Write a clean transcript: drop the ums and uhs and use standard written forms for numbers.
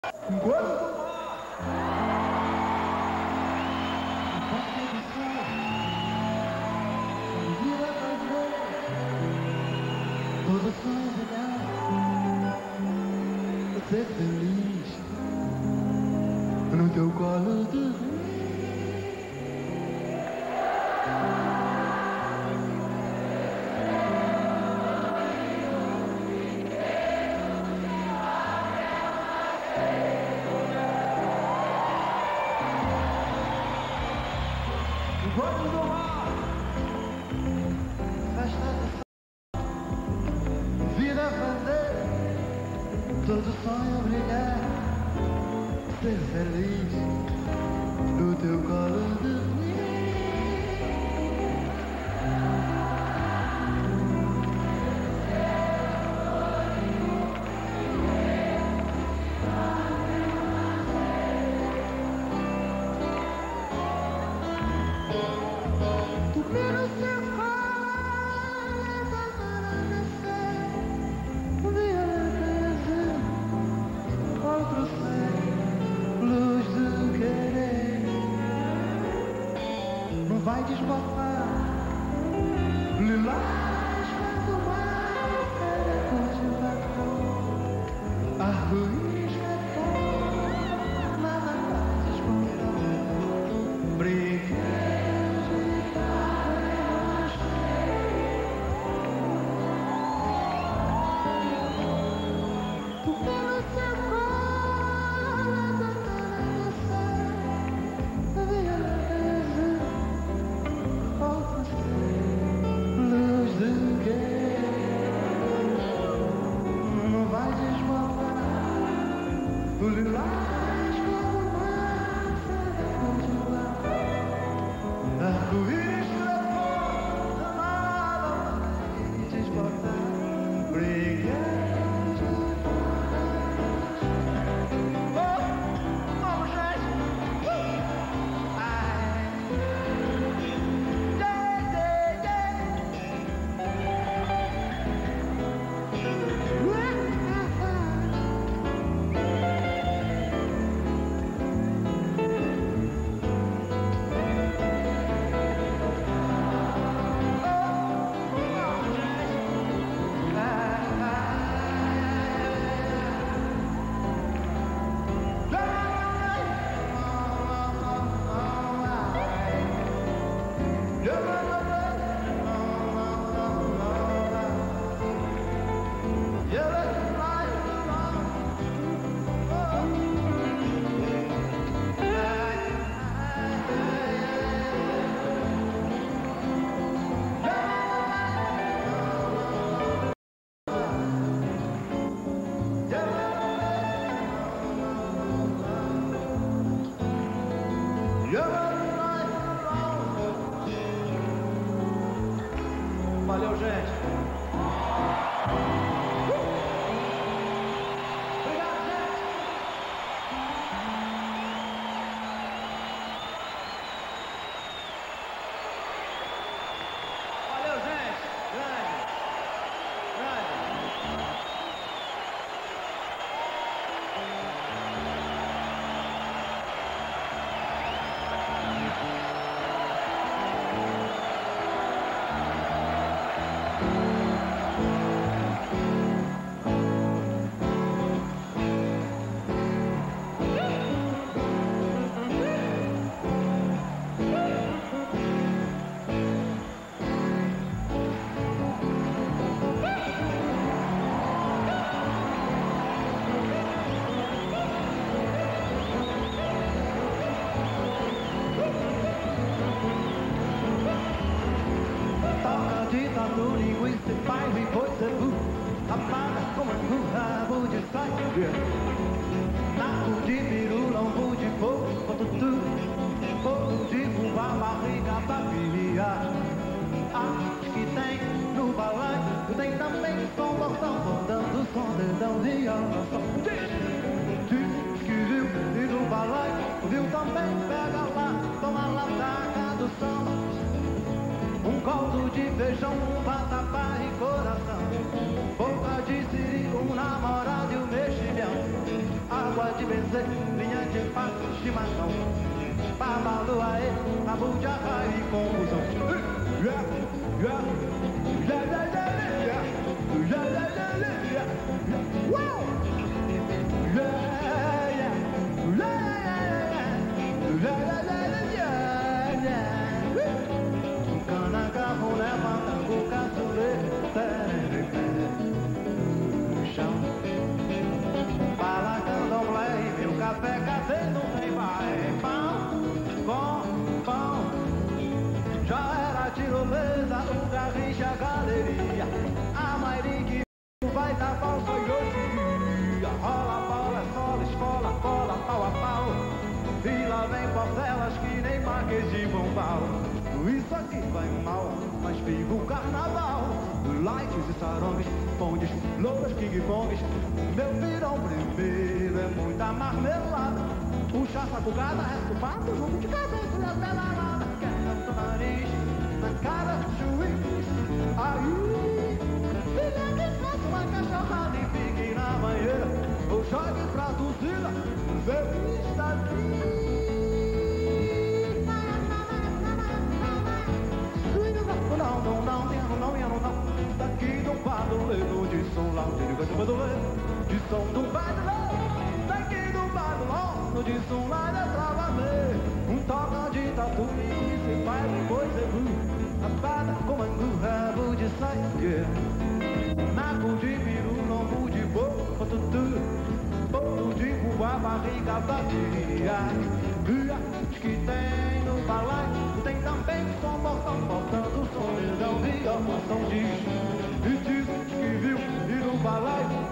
Todo sonho ser feliz no teu colo dormir. Vamos no mar, festa de vida fazer, todo sonho brilhar, ser feliz no teu colo dormir. Dormir no seu colo, amanhecer, viajar, outro céu, luz do querer, não vai desbotar, lilás quando o mar será cor de batom, arco-íris retorna, nada vai desbotar, brinquedos. Não vai desbotar o lilás como o mar será cor de batom, arco-íris retorna, nada vai desbotar, brilhante de paz. Oh, vamos gente! Ai, valeu, gente. Obrigado, gente. Valeu, gente. Grande. Grande. Tatu, linguiça, bairro e coisa amada como um rabo de saia. Naco de peru, lombo de fogo, tutu, fogo de fubá, barriga pra virar. Acho que tem no balaio, tem também som, botão, botando som, dedão de alma, só. Diz que viu, e no balaio, viu também, pega lá, toma lá, taca do som. Um caldo de feijão, um vatapá e coração, boca de siri, um namorado e um mexilhão, água de dizer, linha de passo, estimação. Babalu aê, tabu de arraio e confusão. Café caseiro não tem mais pão com pão. Já era a tirolesa, o garrincha, a galeria. A Mairi que vai dar falsa e hoje rola, bola, sola, escola, cola, pau a pau. E lá vem parcelas que nem marquês de bombal. Isso aqui vai mal, mas viva o carnaval. Lights e sarongs, pondes, louras, king-kongs. Meu pirão primeiro é muita marmelada. Puxa a sacucada, resta o pato, junto de cabeça e até na lata. Quer o nariz, na cara do juiz. Aí, filha que faça uma cachorrada e fique na banheira. Ou jogue pra torcida, feliz da vida. Não, daqui do paduleiro de São Lá, de paduleiro, de São do paduleiro, daqui do paduleiro de São Lá, da Travamê, toca de tatu, se faz depois é blue, apada com mangu, rabo de sangue, naco de peru, lombo de boca, tutu, bolo de cuba, barriga vazia. Diz que tem no balai, tem também som botão, botando som, não vi a moção diz. E diz que viu, e no balai